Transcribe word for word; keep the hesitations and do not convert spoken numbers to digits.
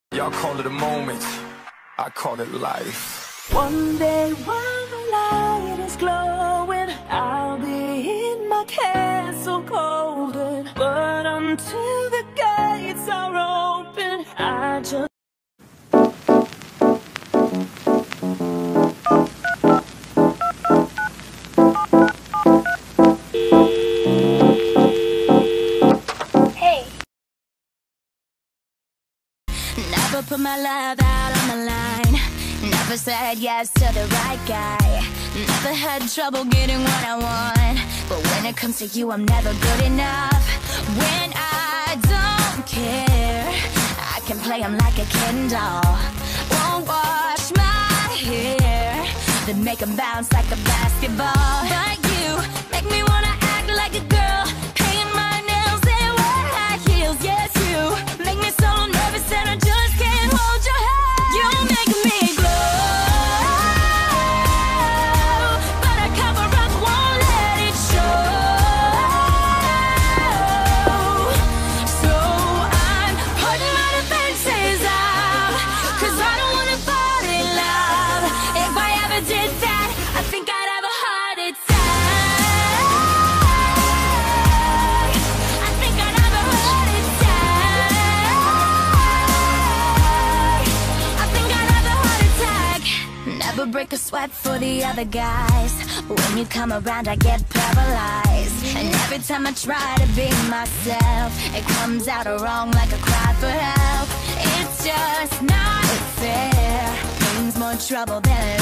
Y'all call it a moment, I call it life. One day while the light is glowing, I'll be in my castle golden. But until the gates are open, I just Never put my love out on the line. Never said yes to the right guy. Never had trouble getting what I want. But when it comes to you, I'm never good enough. When I don't care, I can play him like a Ken doll. Won't wash my hair, then make him bounce like a basketball. But you make me wanna act like a girl, paint my nails and wear high heels. Yes, you make me so nervous that I just can't hold your hand. You make me glow, but I cover up, won't let it show. So I'm putting my defenses out, 'cause I don't wanna fall in love. If I ever did that, I think I'd have a heart attack. I think I'd have a heart attack. I think I'd have a heart attack. Never break a sweat for the other guys. When you come around, I get paralyzed. And every time I try to be myself, it comes out wrong like a cry for help. It's just not fair. Means more trouble than